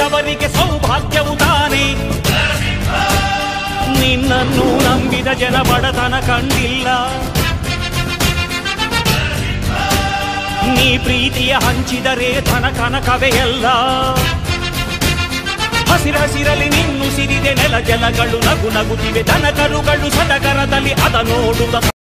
ಬಡವರಿಗೆ ಸೌಭಾಗ್ಯವು ತಾನೇ. ನಿನ್ನನ್ನು ನಂಬಿದ ಜನ ಬಡತನ ಕಂಡಿಲ್ಲ. ನೀ ಪ್ರೀತಿಯ ಹಂಚಿದರೆ ಧನ ಕನಕವೇ ಎಲ್ಲ. ಹಸಿರಲಿ ನಿನ್ನು ಸಿರಿದೆ ನೆಲ ಜಲಗಳು ನಗು ನಗುತ್ತಿವೆ. ದನ ಕರುಗಳು ಸಡಗರದಲ್ಲಿ ಅದ ನೋಡುತ್ತ